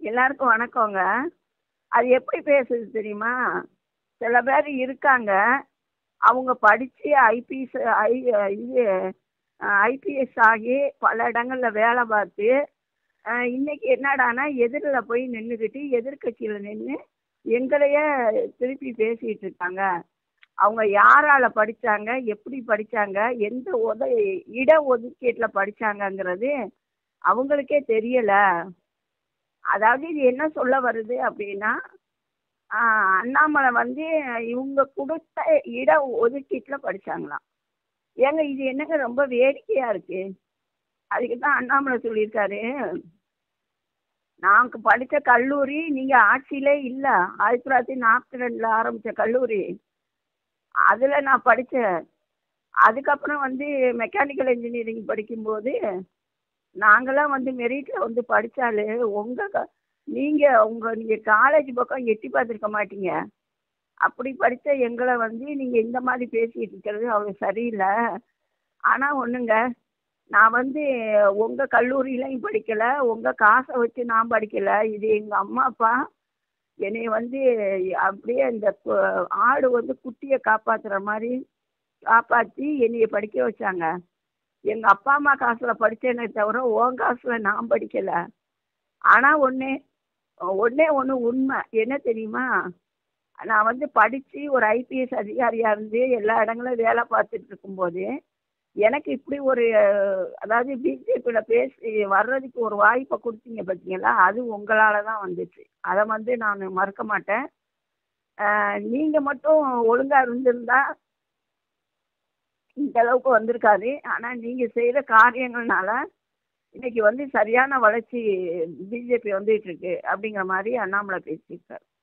எல்லாருக்கும் வணக்கங்க. அது எப்படி பேசுது தெரியுமா? சில பேர் இருக்காங்க. அவங்க படிச்சு ஐபிஎஸ் இது ஐபிஎஸ் ஆகி பல இடங்கள்ல வேலை பார்த்து, இன்னைக்கு என்னடான்னா எதிரில போய் நின்னுக்கிட்டு, எதிர்க்கட்சியில நின்னு எங்களையே திருப்பி பேசிட்டு இருக்காங்க. அவங்க யாரால படிச்சாங்க? எப்படி படிச்சாங்க? எந்த இட ஒதுக்கீட்டுல படிச்சாங்கங்கிறது அவங்களுக்கே தெரியல. அதாவது இது என்ன சொல்ல வருது அப்படின்னா, அண்ணாமலை வந்து இவங்க கொடுத்த இட ஒதுக்கீட்டுல படிச்சாங்களாம். ஏங்க இது என்னங்க ரொம்ப வேடிக்கையா இருக்கு. அதுக்கு தான் அண்ணாமலை சொல்லியிருக்காரு, நான் படித்த கல்லூரி நீங்க ஆட்சியிலே இல்ல. 1942 ஆரம்பிச்ச கல்லூரி. அதுல நான் படிச்சேன். அதுக்கப்புறம் வந்து மெக்கானிக்கல் இன்ஜினியரிங் படிக்கும்போது நாங்களாம் வந்து மெரிட்ல வந்து படிச்சாலே நீங்க காலேஜ் பக்கம் எட்டி பார்த்துருக்க மாட்டீங்க. அப்படி படித்த எங்களை வந்து நீங்க இந்த மாதிரி பேசிட்டு இருக்கிறது அவ்வளோ சரியில்லை. ஆனா ஒண்ணுங்க, நான் வந்து உங்க கல்லூரியிலையும் படிக்கல, உங்க காசை வச்சு நான் படிக்கல. இது எங்க அம்மா அப்பா என்னைய வந்து அப்படியே இந்த ஆடு வந்து குட்டியை காப்பாத்துற மாதிரி காப்பாத்தி என்னைய படிக்க வச்சாங்க. எங்க அப்பா அம்மா காசுல படிச்சேனே தவிர உன் காசுல நான் படிக்கல. ஆனா ஒண்ணே ஒண்ணு உண்மை என்ன தெரியுமா? நான் வந்து படிச்சு ஒரு ஐபிஎஸ் அதிகாரியா இருந்து எல்லா இடங்களும் வேலை பார்த்துட்டு இருக்கும்போது எனக்கு இப்படி ஒரு அதாவது பிஜேபியில பேசி வர்றதுக்கு ஒரு வாய்ப்பை கொடுத்தீங்க பார்த்தீங்களா, அது உங்களால தான் வந்துச்சு. அதை வந்து நான் மறுக்க மாட்டேன். நீங்க மட்டும் ஒழுங்கா இருந்திருந்தா இந்த அளவுக்கு வந்திருக்காது. ஆனா நீங்க செய்யற காரியங்கள்னால இன்னைக்கு வந்து சரியான வளர்ச்சி பிஜேபி வந்துட்டு இருக்கு அப்படிங்கிற மாதிரி அண்ணாமலை பேசியிருக்காரு.